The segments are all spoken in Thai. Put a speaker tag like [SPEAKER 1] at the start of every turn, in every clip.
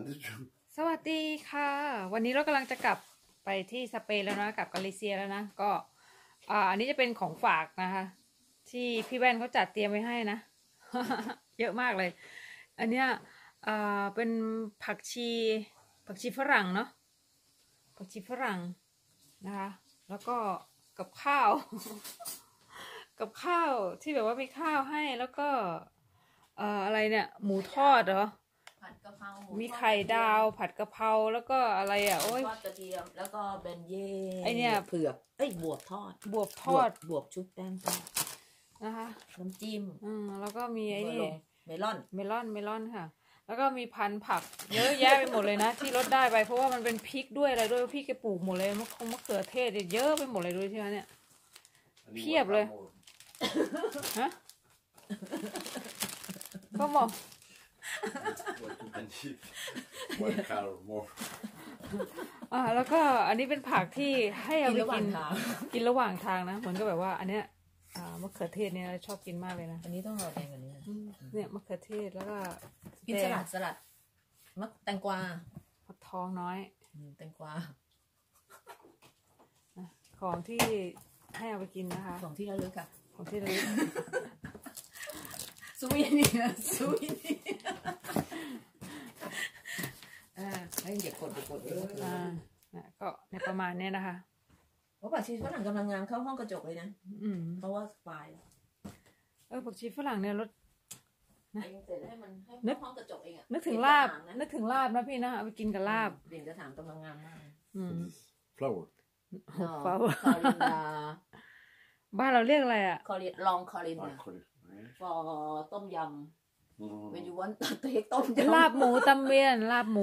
[SPEAKER 1] สวัสดีค่ะวันนี้เรากำลังจะกลับไปที่สเปนแล้วนะกลับกาลิเซียแล้วนะก็อันนี้จะเป็นของฝากนะคะที่พี่แว่นเขาจัดเตรียมไว้ให้นะ เยอะมากเลยอันเนี้ยเป็นผักชีฝรั่งเนาะผักชีฝรั่งนะคะแล้วก็กับข้าว กับข้าวที่แบบว่ามีข้าวให้แล้วก็อะไรเนี่ยหมูทอดเหรอ
[SPEAKER 2] ผัดกะเพรา
[SPEAKER 1] มีไข่ดาวผัดกะเพราแล้วก็อะไรโอ้ย
[SPEAKER 2] ทอดกระเทียมแล้วก็เบนเย่
[SPEAKER 1] ไอเนี่ย
[SPEAKER 2] เผือกบวบทอด
[SPEAKER 1] บวบ
[SPEAKER 2] ชุบแป้งทอด
[SPEAKER 1] นะคะ
[SPEAKER 2] น้ำจิ้ม
[SPEAKER 1] แล้วก็มีไอ้นี่
[SPEAKER 2] เมลอน
[SPEAKER 1] ค่ะแล้วก็มีพันธุ์ผักเยอะแยะไปหมดเลยนะที่รถได้ไปเพราะว่ามันเป็นพริกด้วยอะไรด้วยพี่แกปลูกหมดเลยมะเขือเทศเยอะไปหมดเลยด้วยใช่ไหมเนี่ยเพียบเลยฮะก็บอกแล้วก็อันนี้เป็นผักที่ให้เอาไปกินระหว่างทางนะเหมือนกับแบบว่าอันเนี้ยมะเขือเทศเนี่ยชอบกินมากเลยนะ
[SPEAKER 2] อันนี้ต้องเอาแดงกว่านี้
[SPEAKER 1] เนี่ยมะเขือเทศแล้วก็
[SPEAKER 2] กินสลัดแตงกวา
[SPEAKER 1] ผักทองน้อย
[SPEAKER 2] แตงกวา
[SPEAKER 1] ของที่ให้เอาไปกินนะคะ
[SPEAKER 2] ของที่ระลึกค่ะ
[SPEAKER 1] ของที่ระลึก
[SPEAKER 2] สวีนี่ให้เด็กกด
[SPEAKER 1] ก็ในประมาณนี้นะคะ
[SPEAKER 2] ว่าผักชีฝรั่งกำลังงามเข้าห้องกระจกเลยนะเพราะว่าสปาย
[SPEAKER 1] ผักชีฝรั่งเนี่ยรส
[SPEAKER 2] นะเสร็จให้มันให้ห้องกระจกเองอะ
[SPEAKER 1] นึกถึงลาบนะพี่นะเอาไปกินกับลาบ
[SPEAKER 2] เด่นกระถางกำลังงามมาก
[SPEAKER 3] flower
[SPEAKER 1] บ้านเราเรียกอะไร
[SPEAKER 2] ลองคอรินฟอต้มยำเป็นยูวันเต็กต้มยำ
[SPEAKER 1] ลาบหมูตำเวียนลาบหมู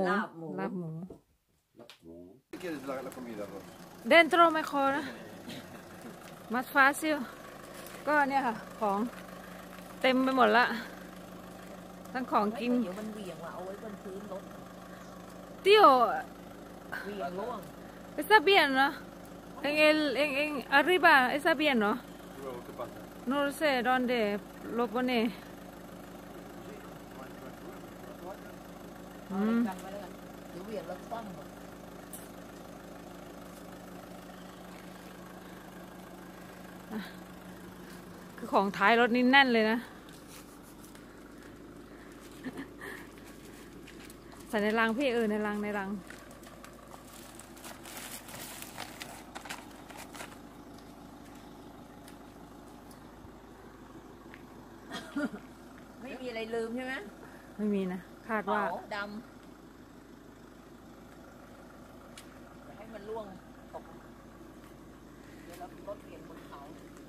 [SPEAKER 1] dentro mejor más fácil ก็เนี่ยค่ะของเต็มไปหมดละทั้งของกิน
[SPEAKER 2] เดี๋ยวมันเหวี่ยงว่ะเอาไว้บนพื้นรถ
[SPEAKER 1] tío
[SPEAKER 2] เหวี่ยงร่วง
[SPEAKER 1] está bien ¿no? en arriba está bien ¿no? no sé dónde lo poneคือของท้ายรถนี่แน่นเลยนะใส่ในรังพี่ในรัง
[SPEAKER 2] ไม่มีอะไรลืมใช่ไหม
[SPEAKER 1] ไม่มีนะคาดว่า
[SPEAKER 2] ดำให้มันล่วงตกเดี๋ยวเรารถเปลี่ยนบนเขา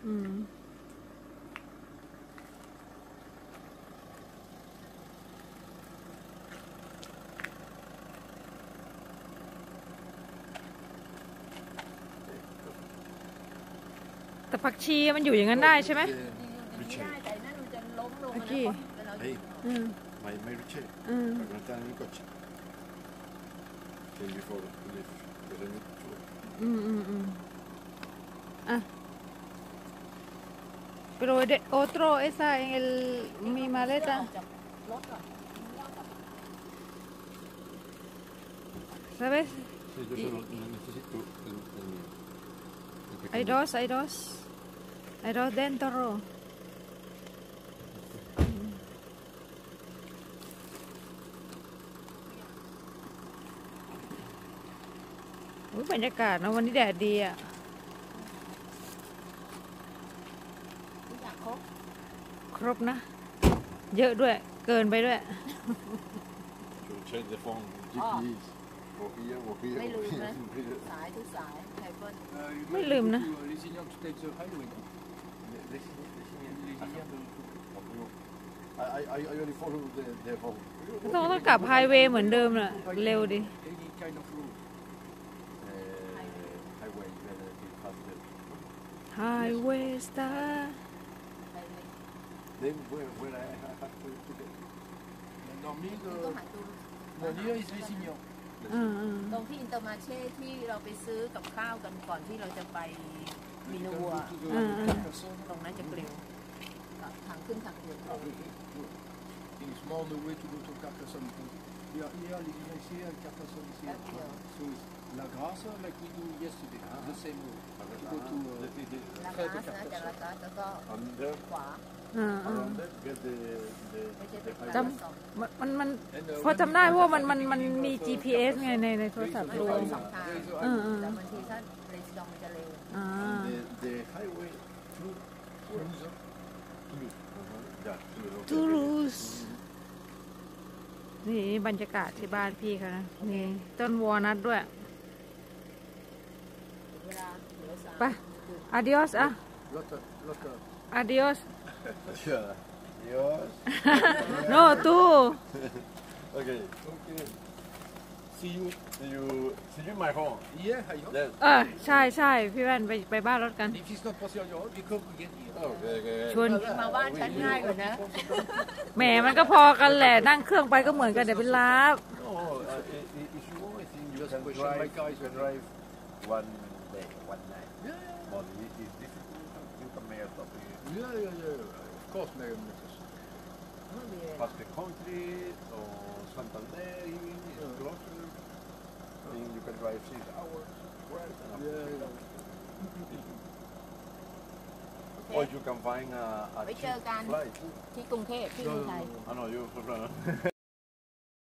[SPEAKER 1] แต่ผักชีมันอยู่อย่างนั้นได้ใช่ไหม
[SPEAKER 2] ไม่ได้แต่นั่นมันจะล้มลงนะ
[SPEAKER 3] ไม่รู้ใช่การนี้ก็
[SPEAKER 1] pero otro esa en mi maleta ¿sabes? hay dos dentroบรรยากาศนะวันนี้แดดดีครบนะเยอะด้วยเกินไปด้วย
[SPEAKER 2] ไม่ลืมนะสายทุกสายไทเฟิล
[SPEAKER 1] ไม่ลืมนะต้องกลับไฮเวย์เหมือนเดิมน่ะเร็วดิHighway star
[SPEAKER 3] Then where I have to put it?
[SPEAKER 2] ตรงที่อินเตอร์มาเช่ที่เราไปซื้อกับข้าวกันก่อนที่เราจะไปมินัวตรงนั้นจะเกลียวทางขึ้นทางด่วน
[SPEAKER 3] It's more on the way to go to Carcassonne. il y a les ici, il y a 4 personnes ici.
[SPEAKER 2] D'accord.
[SPEAKER 3] So it's La Grasse, like we do yesterday, the same road. You go to
[SPEAKER 2] ลา
[SPEAKER 3] Trèves
[SPEAKER 2] กาสนะจากลา
[SPEAKER 3] Carcassonne.
[SPEAKER 2] กาสแล้วก็
[SPEAKER 3] And there,
[SPEAKER 2] ขวา
[SPEAKER 3] around that, get the
[SPEAKER 2] ไม่ใช่เป็น
[SPEAKER 3] highway.
[SPEAKER 1] จำมันพอจำได้เพราะว่ามันมี GPS ไงในโทรศัพท์
[SPEAKER 2] มัน
[SPEAKER 1] ดู
[SPEAKER 2] ไปสองทาง
[SPEAKER 3] There is a
[SPEAKER 1] อืม
[SPEAKER 3] highway.
[SPEAKER 2] แต่บางทีถ้าเรซิดองมันจะเร็ว
[SPEAKER 1] อ่า
[SPEAKER 3] And the highway through Toulouse. Yeah, Toulouse.
[SPEAKER 1] ตูรูสนี่บรรยากาศที่บ้านพี่เขานะนี่ต้นวอลนัทด้วย
[SPEAKER 2] เวลาเหลือสาม
[SPEAKER 1] ไป adios อ่ะ
[SPEAKER 3] Lot of.
[SPEAKER 1] adios
[SPEAKER 3] Yeah. Yes.
[SPEAKER 1] no ตู
[SPEAKER 3] Okay. See you. See you in my home. Yeah, I hope. Yes.
[SPEAKER 1] ใช่พี่แว่นไปบ้านรถกัน
[SPEAKER 3] If it's not possible on your own, we come again here. Okay.
[SPEAKER 1] ชวน
[SPEAKER 2] มาบ้านฉันง่ายกว่านะ
[SPEAKER 1] แหมมันก็พอกันแหละ นั่งเครื่องไปก็เหมือนกันเดี๋ยวเป็นลาบ
[SPEAKER 3] No, if you want, I think you can drive. My guys can drive one day, one night. Yeah. But it is difficult. You can make a stop here. Yeah. Of course, make a mix.
[SPEAKER 2] ไม่มีเลย
[SPEAKER 3] Past the country or Santander, even is closer. I think you can drive 6 hours. Right. Or you can find a
[SPEAKER 2] ไว้
[SPEAKER 3] cheap
[SPEAKER 2] เจอกัน
[SPEAKER 3] flight.
[SPEAKER 2] ที่กรุงเทพที่เมืองไทย
[SPEAKER 3] I know you.